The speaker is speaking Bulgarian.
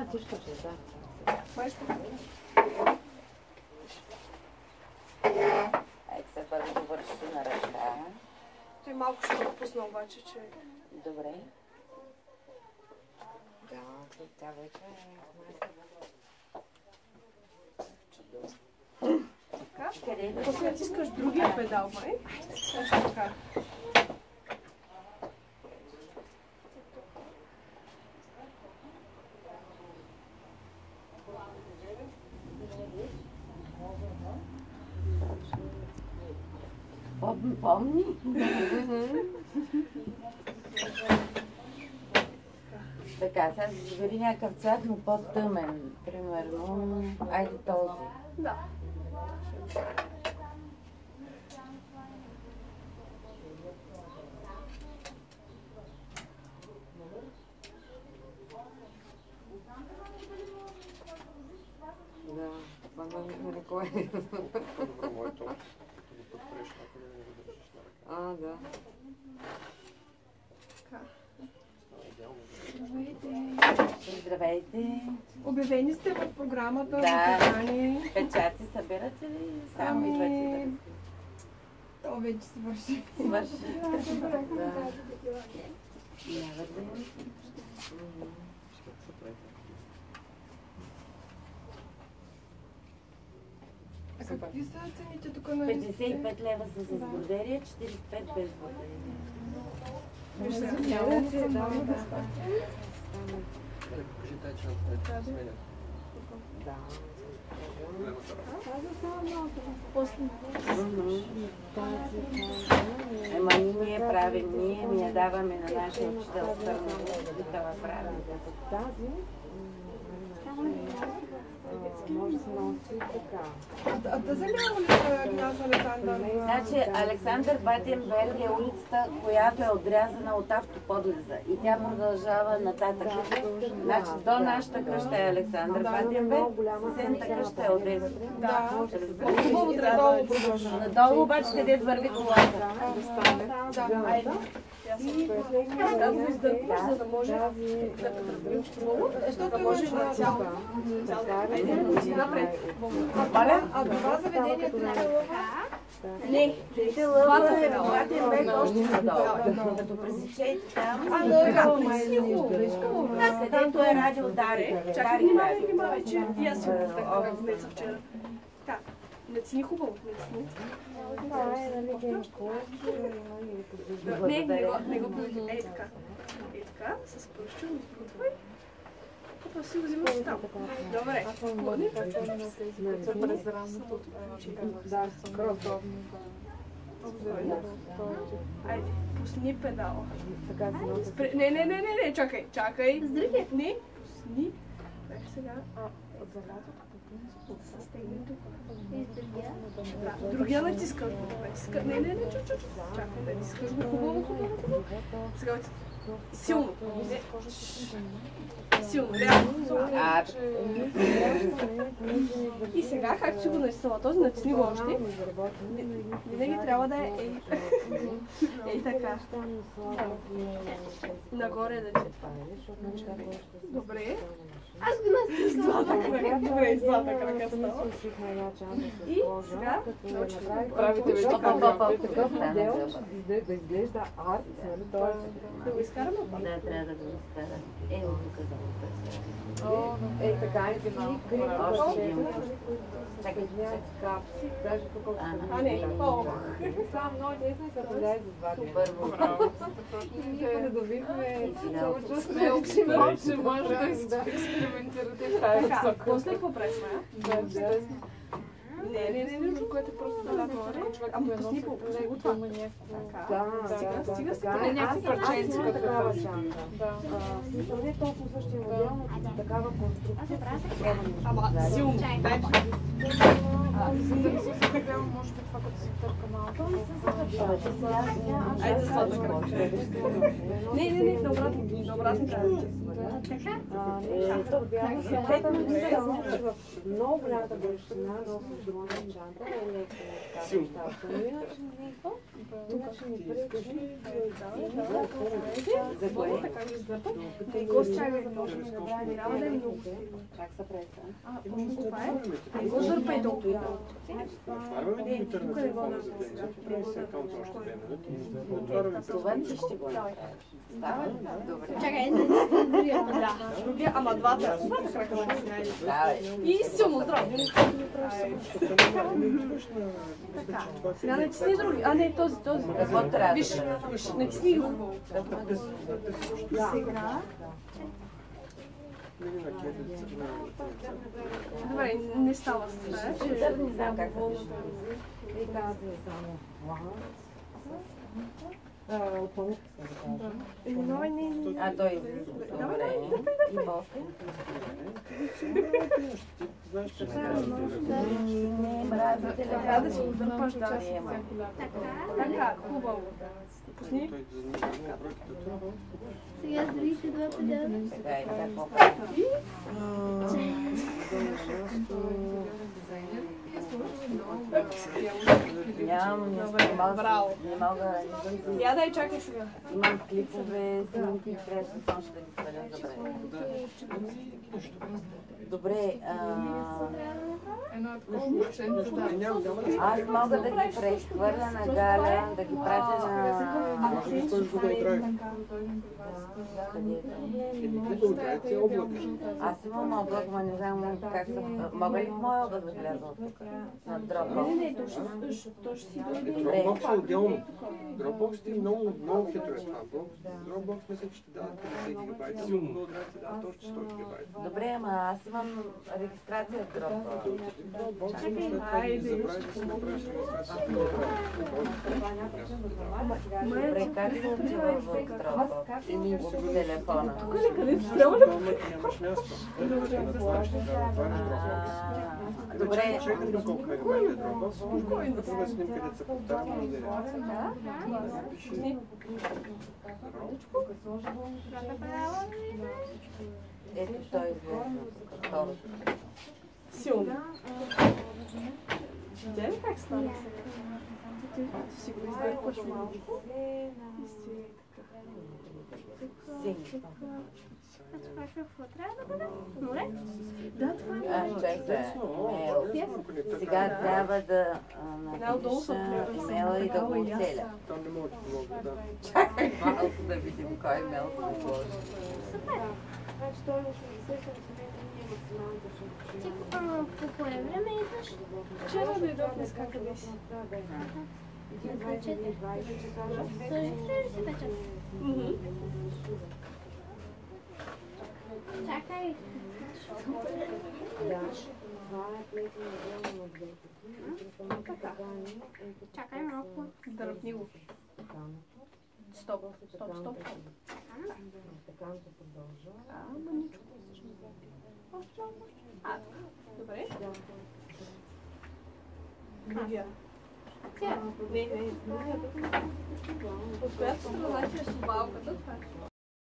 Да, ти ще да. Ай, сега първо го върши на ръка. Той малко ще го пусна обаче, че... Добре. Да, тя вече е Така? После натискаш другия педал, май. Също така. Помни? Така, сега избери някакъв цвят, но по-тъмен. Примерно, айде този. Да. Да, това не кой е. А, да. Здравейте! Обявени сте в програмата Да. за покани. Печати събирате ли? Само идвате да То вече свърши. свърши. Да. Явате. А какви са цените тук на 55 лева са с бродерия, 45 без бродерия. Да. Ема ние правим, ние ми я даваме на нашия учител Стърнов. Това правим. Тази може да се носи така. А да загледам ли княз Александър? Значи Александър Батенберг е улицата, която е отрязана от автоподлеза и тя продължава нататък. Значи до нашата къща е Александър Батенберг, съседната къща е Одеса. Да. Хубаво надолу продължава. Надолу обаче където върви колата. Да, айде. Да го издърпваш, за да може защото може на цяло. Напред. А това заведението е Не, Батенберг още надолу. Като пресечете там, където е радио Дарик. Чакай, внимавай, че и аз си го така внеса вчера. Така, не цени хубаво, не цени. Не го проведи. Ей така. Ей така, с пръща го изпрутвай. После си го взимаш там. Добре. Годни? Да, Айде, пусни педала. така се носи. Не, чакай. Не, пусни. Дай сега. Другия натискаш го. Не, чакай, натискаш го хубаво. Сега силно. Силно, реално. И сега, както си го натисала този, натисни го още. Винаги трябва да е ей така. Нагоре да ти. Добре. Аз го натискам. Добре, с двата крака става. И сега Правите вече такъв модел, да изглежда арт, нали? да го изкараме. Да, трябва да го изкара. Ево тук за Ей, така и финал. Още един. Чакай, капси, даже тук. А не, Само много интересно и се поляе за два дни. Първо. И ние придобихме финал. чувство, че може да експериментирате в тази така, посока. после какво правиш, Майя? да. Не, което е просто да нагоре. Ама пусни го това. Така. Стига. Не някакви парченци, като такава да шанка. Да. Смисъл не толкова същия модел, но такава конструкция. Ама силно. За да не се съхарява, може би това като си търка малко. Айде за сладка. Не, на обратно трябва. Много голямата грешина носи желана чанта, но иначе не пречи. За кое? Как се представя? Го зърпай толкова. Отваряме ли интернет телефона за денег? Трябва се акаунт за още 2 минути. Отваряме Това ли ще го направиш? Става ли? Добре. Чакай, другия, ама двата крака ще си найдеш. Давай. И силно здраво. Сега натисни други. А не, този. Какво трябва? Виж, натисни го. Сега. Добре, не става с това. Не знам как да пише. Приказва само отпълника се да кажа. А той добре. И после? Не, мрази Трябва да си го дърпаш, да. приема. Така, хубаво. Пусни. Сега с другите два педала. Така и така по Нямам, не мога. Я дай, чакай сега. Имам клипове, снимки, трябваше само ще да ги сваля добре. Добре, аз мога да ги прехвърля на Галя, да ги пратя на... Аз имам облак, но не знам как се... Мога ли в моя облак да вляза от тук? На Dropbox? Не, то ще си дойде. Dropbox е отделно. Dropbox ти много хитро е това. Dropbox мисля, че ти дава 50 гигабайта, много трябва ти дава точно 100 гигабайта. Добре, ама аз имам регистрация в Dropbox. Dropbox след това ти забравиш да си направиш регистрация. Добре, как се отива в Dropbox? От телефона. Тук ли къде? Нямаш място. Добре. Чекай да колко мегабайта е Dropbox. Друга снимка, където се повтаря, може да е. Ето той изглежда второто. Силно. Видя ли как стана сега? Ти си го издърпаш малко. И си Синьо. Това какво трябва да бъде? Море? Да, това е много. Чакай, имейл. Сега трябва да напиша имейла и да го оцеля. Там не мога да помогна, да. Чакай малко да видим кой имейл се сложи. Значи той е 80 см и максималната ширина. Ти по кое време идваш? Вчера дойдох днес как къде си. Сложихте ли си печат? Чакай. Да, това е плетен отделно на двете. Чакай малко. Дърпни го. Стоп. Стаканто продължава. Ама нищо. Добре. Другия. Не. От която страна ти е собалката? Това е.